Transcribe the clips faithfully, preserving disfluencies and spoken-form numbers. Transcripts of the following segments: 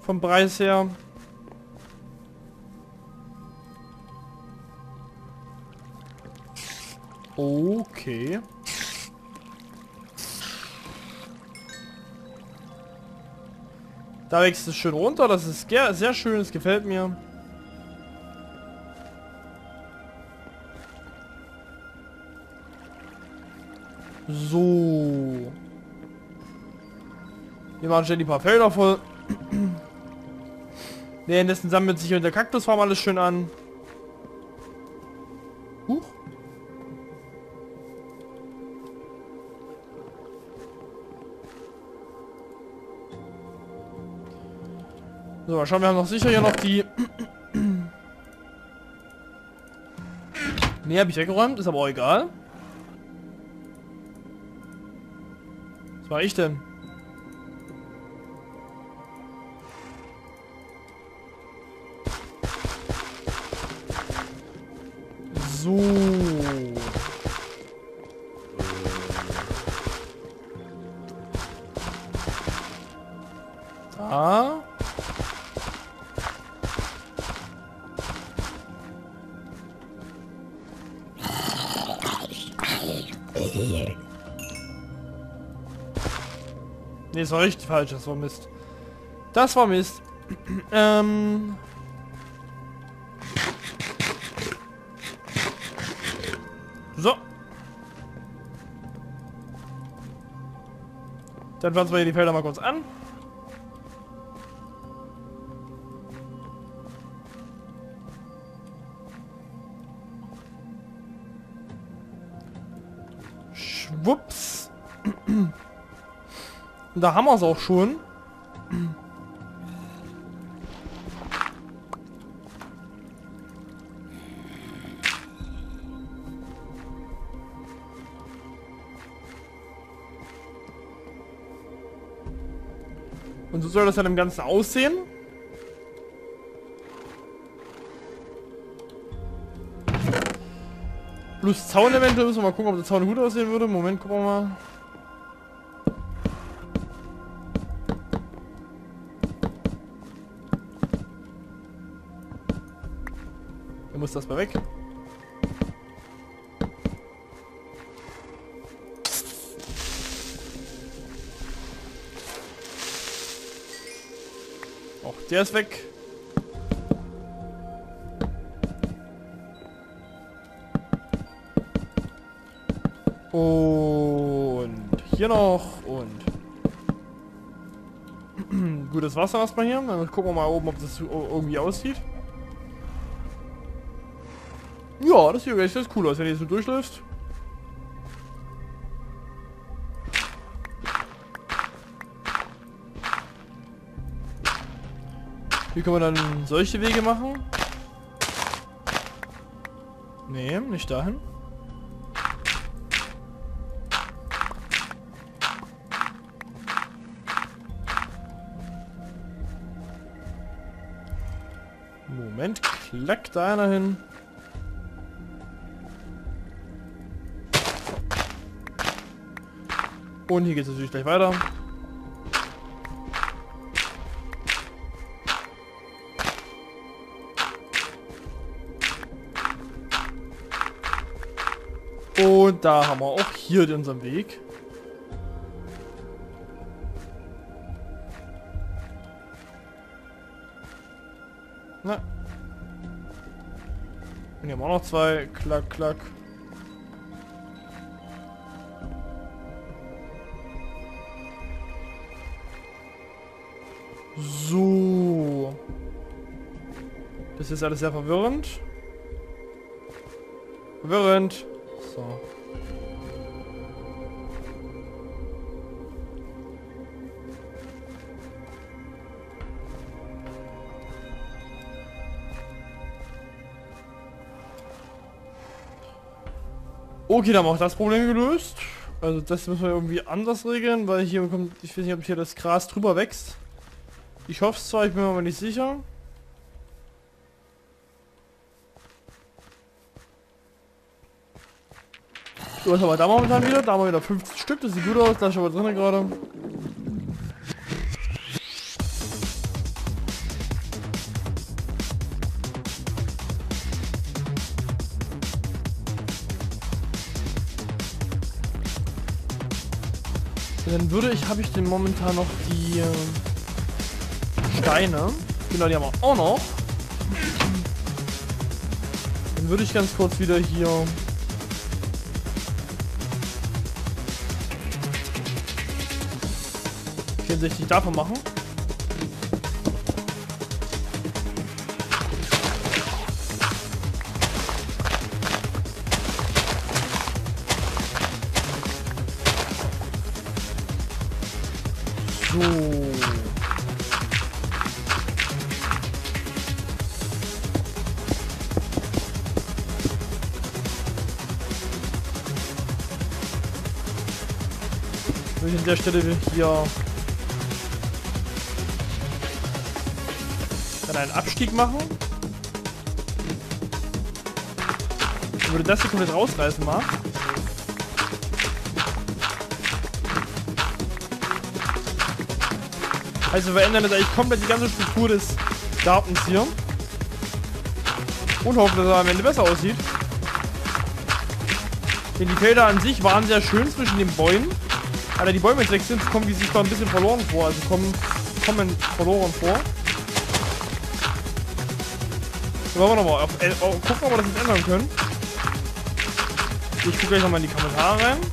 Vom Preis her. Okay. Da wächst es schön runter. Das ist sehr schön. Es gefällt mir. So. Wir machen schnell die paar Felder voll. Währenddessen sammelt sich in der Kaktusfarm alles schön an. Huch. So, mal schauen, wir haben noch sicher hier noch die... Ne, habe ich weggeräumt, ist aber auch egal. Was war ich denn? So. Da. Ne, das war richtig falsch, das war Mist. Das war Mist. ähm... So. Dann pflanzen wir hier die Felder mal kurz an. Schwupps. Und da haben wir es auch schon. Und so soll das dann im Ganzen aussehen. Plus Zaun eventuell, müssen wir mal gucken, ob der Zaun gut aussehen würde. Moment, gucken wir mal. Dann muss das mal weg. Auch der ist weg. Und hier noch und gutes Wasser erstmal hier. Dann gucken wir mal oben, ob das irgendwie aussieht. Ja, das sieht echt ganz cool aus, wenn ihr so durchläuft. Hier können wir dann solche Wege machen. Nee, nicht dahin. Moment, klack da einer hin. Und hier geht es natürlich gleich weiter. Und da haben wir auch hier unseren Weg. Na. Und hier haben wir auch noch zwei. Klack, klack. So. Das ist alles sehr verwirrend. Verwirrend. So. Okay, dann haben wir auch das Problem gelöst. Also das müssen wir irgendwie anders regeln, weil hier kommt, ich weiß nicht, ob hier das Gras drüber wächst. Ich hoffe es zwar, ich bin mir aber nicht sicher. So, was haben wir da momentan wieder? Da haben wir wieder fünfzig Stück, das sieht gut aus, da ist schon was drin gerade. Und dann würde ich, habe ich denn momentan noch die äh, Steine. Genau, die haben wir auch noch. Dann würde ich ganz kurz wieder hier vierundsechzig davon machen. So. Würde ich an der Stelle hier dann einen Abstieg machen. Ich würde das hier komplett rausreißen mal. Also wir verändern jetzt eigentlich komplett die ganze Struktur des Gartens hier. Und hoffen, dass er am Ende besser aussieht. Denn die Felder an sich waren sehr schön zwischen den Bäumen. Aber die Bäume jetzt weg sind, kommen die sich da ein bisschen verloren vor. Also kommen, kommen verloren vor. So, wollen wir nochmal auf, äh, gucken, ob wir das jetzt ändern können. Ich gucke gleich nochmal in die Kommentare rein.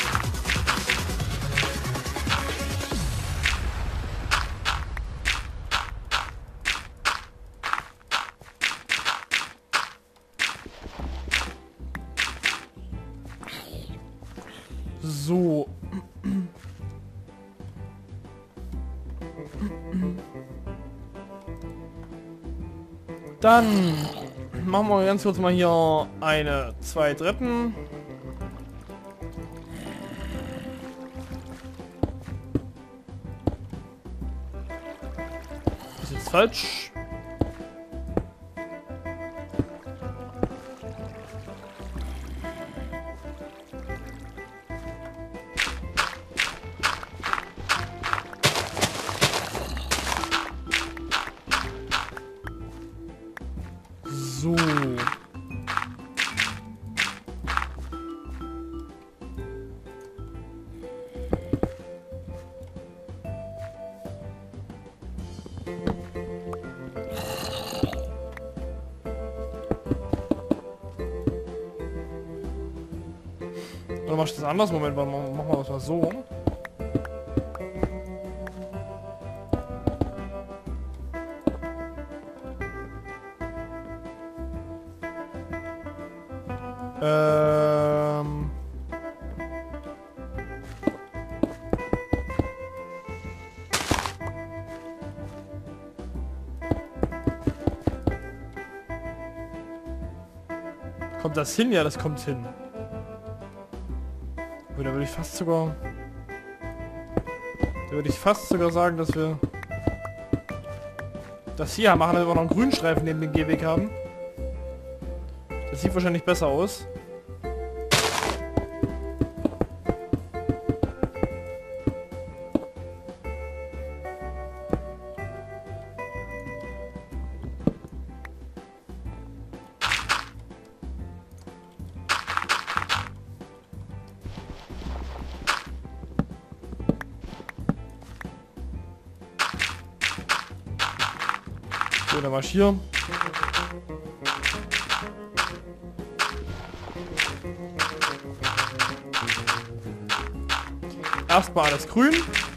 So. Dann machen wir ganz kurz mal hier eine, zwei Treppen. Das ist jetzt falsch. So. Oder mach ich das anders? Moment, machen wir das mal so. Ähm... Kommt das hin? Ja, das kommt hin. Oh, da würde ich fast sogar... Da würde ich fast sogar sagen, dass wir... das hier machen, damit wir noch einen Grünstreifen neben dem Gehweg haben. Das sieht wahrscheinlich besser aus. So, dann marschier. Erstmal alles grün.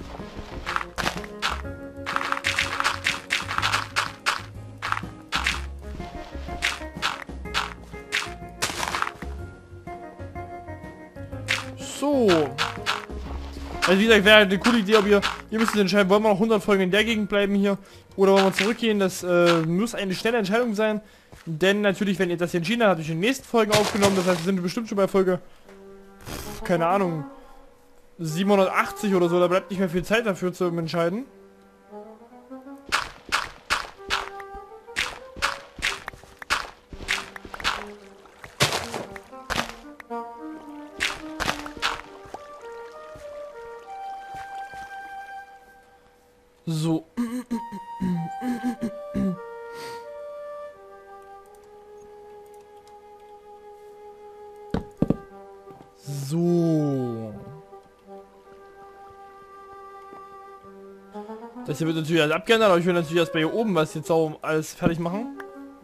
So. Also wie gesagt, wäre eine coole Idee, ob ihr, ihr müsst entscheiden, wollen wir noch hundert Folgen in der Gegend bleiben hier oder wollen wir zurückgehen. Das äh, muss eine schnelle Entscheidung sein. Denn natürlich, wenn ihr das hier entschieden habt, habt ihr in den nächsten Folgen aufgenommen. Das heißt, wir sind bestimmt schon bei Folge, keine Ahnung, siebenhundertachtzig oder so. Da bleibt nicht mehr viel Zeit dafür zu entscheiden. So. So. Das hier wird natürlich alles abgeändert, aber ich will natürlich erst bei hier oben was jetzt auch alles fertig machen.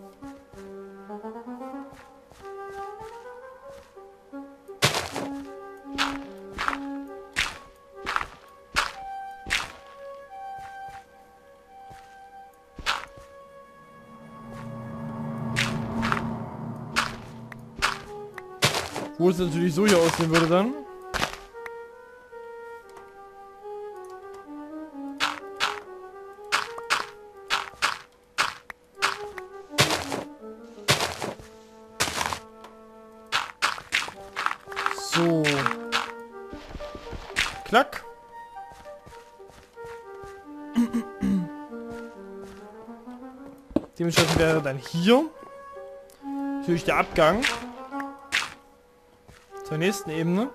Wo es natürlich so hier aussehen würde dann. So. Klack. Dementsprechend wäre dann hier natürlich der Abgang zur nächsten Ebene.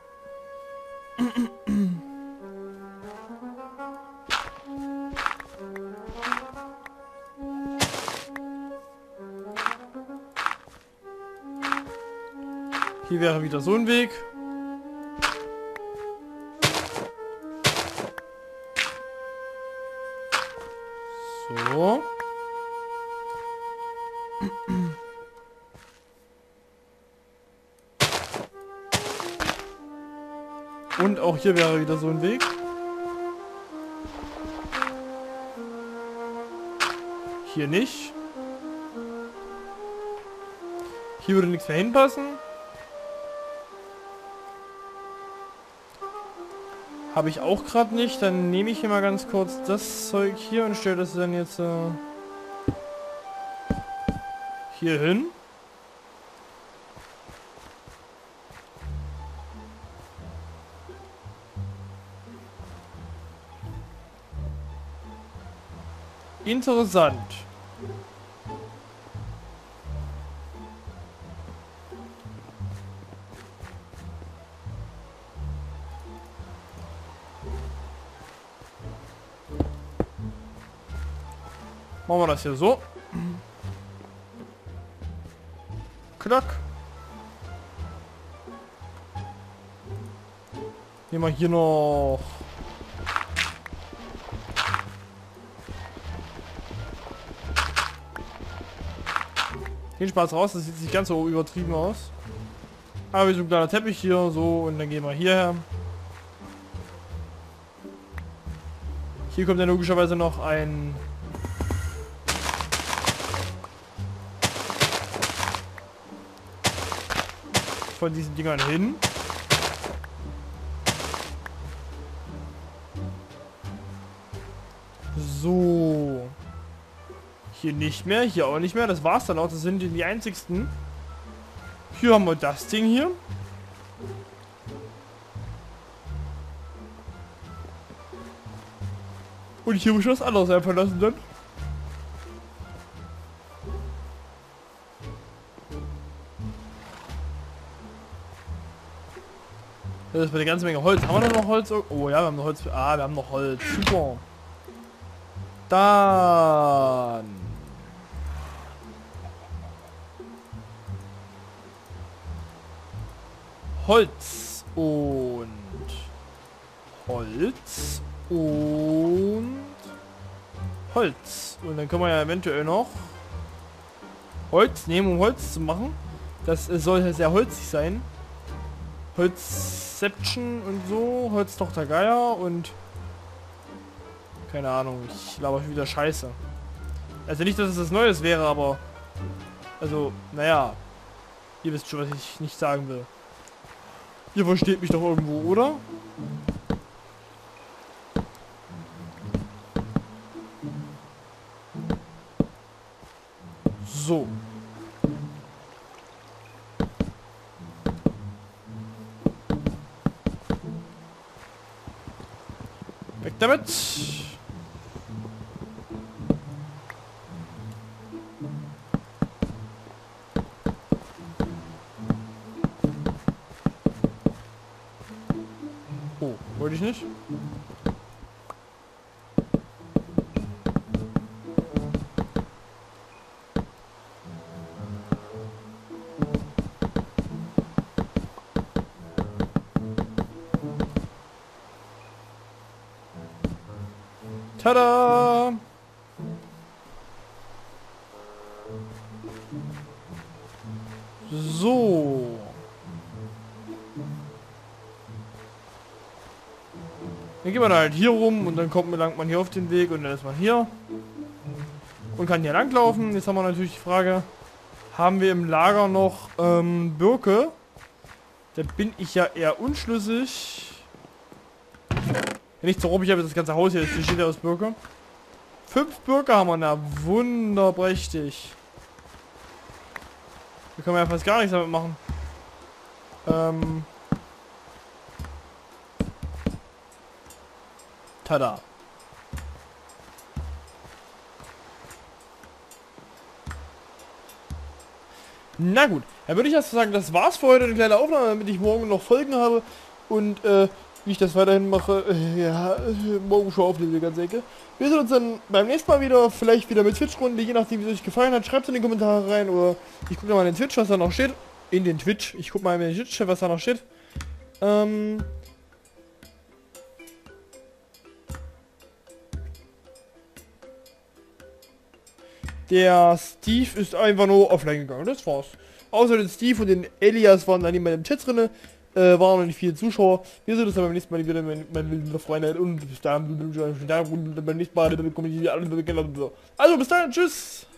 Hier wäre wieder so ein Weg. So. Und auch hier wäre wieder so ein Weg. Hier nicht. Hier würde nichts mehr hinpassen. Habe ich auch gerade nicht. Dann nehme ich hier mal ganz kurz das Zeug hier und stelle das dann jetzt äh, hier hin. Interessant. Machen wir das hier so. Klack. Nehmen wir hier noch den Spaß raus, das sieht nicht ganz so übertrieben aus. Aber wie so ein kleiner Teppich hier, so, und dann gehen wir hierher. Hier kommt dann logischerweise noch ein von diesen Dingern hin. So. Hier nicht mehr, hier auch nicht mehr. Das war's dann auch. Das sind die einzigsten. Hier haben wir das Ding hier. Und hier muss ich was anderes einfach lassen dann. Das ist eine ganze Menge Holz. Haben wir noch Holz? Oh ja, wir haben noch Holz. Ah, wir haben noch Holz. Super. Dann Holz und Holz und Holz. Und dann können wir ja eventuell noch Holz nehmen, um Holz zu machen. Das äh, soll ja sehr holzig sein. Holzception und so. Holztochter Geier und keine Ahnung, ich laber schon wieder Scheiße. Also nicht, dass es das Neues wäre, aber also, naja, ihr wisst schon, was ich nicht sagen will. Ihr versteht mich doch irgendwo, oder? So. Weg damit. Oh, wollte ich nicht. Tada! So. Dann geht man halt hier rum und dann kommt man, langt man hier auf den Weg und dann ist man hier. Und kann hier langlaufen. Jetzt haben wir natürlich die Frage, haben wir im Lager noch ähm, Birke? Da bin ich ja eher unschlüssig. Wenn ich so rum, ich habe das ganze Haus hier, das besteht ja aus Birke. Fünf Birke haben wir da. Wunderprächtig. Da können wir ja fast gar nichts damit machen. Ähm. Tada. Na gut, dann würde ich erst sagen, das war's für heute, eine kleine Aufnahme, damit ich morgen noch Folgen habe. Und äh, wie ich das weiterhin mache, äh, ja, äh, morgen schon auflese, ganz denke. Wir sehen uns dann beim nächsten Mal wieder, vielleicht wieder mit Twitch-Runde, je nachdem, wie es euch gefallen hat. Schreibt es in die Kommentare rein oder ich gucke mal in den Twitch, was da noch steht. In den Twitch, ich gucke mal in den Twitch, was da noch steht. Ähm... Der Steve ist einfach nur offline gegangen, das war's. Außer den Steve und den Elias waren dann nicht mehr im Chat drin, äh, waren noch nicht viele Zuschauer. Wir sehen uns dann beim nächsten Mal wieder, meine, meine lieben Freunde, und bis dahin, beim nächsten Mal, also bis dann, tschüss!